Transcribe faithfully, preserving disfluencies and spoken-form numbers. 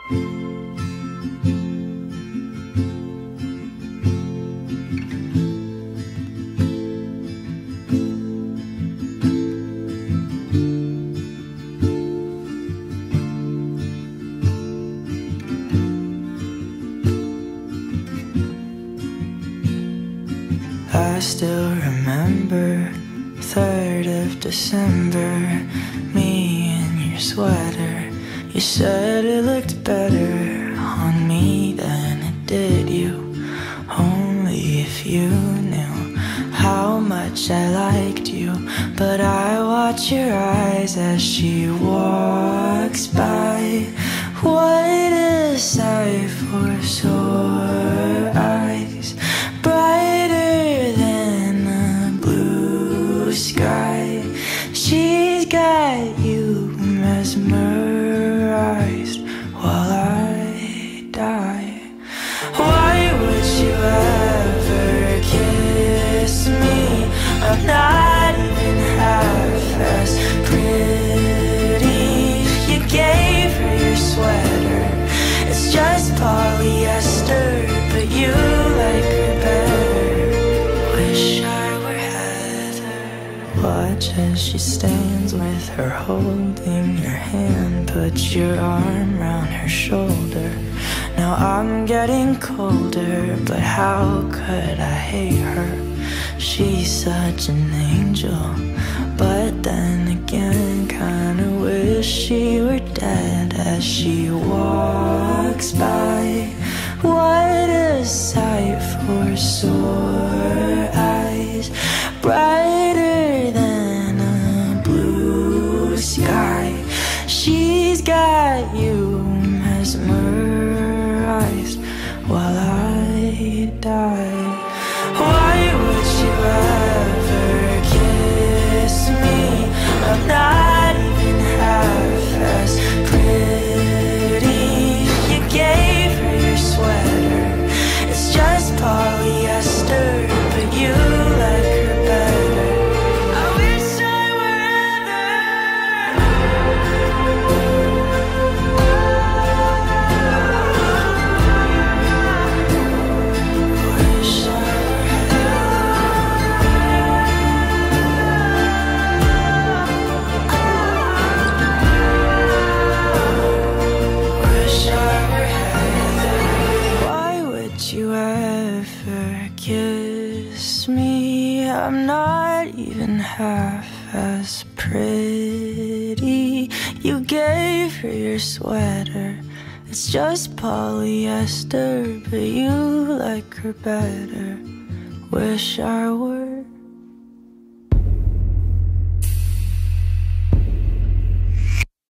I still remember third of December, me in your sweater. You said it looked better on me than it did you. Only if you knew how much I liked you. But I watch your eyes as she walks by. What a sight for sore eyes, brighter than a blue sky. She's got you mesmerized while I die. Why would you ever kiss me? I'm not even half as pretty. You gave her your sweater, it's just polyester, but you like her better. Wish I were Heather. Watch as she stands with her holding your hand, put your arm round her shoulder. Now I'm getting colder, but how could I hate her? She's such an angel, but then again kinda wish she were dead as she walks by. What a sight for sore eyes, brighter than a blue sky. She's got you mesmerized while I die. Why would you ever kiss me? I'm not even half as pretty. You gave her your sweater, it's just polyester, but you like her better. I wish I were Heather. Wish I were Wish I were Heather. Why would you ever kiss me? I'm not even half as pretty. You gave her your sweater, it's just polyester, but you like her better. Wish I were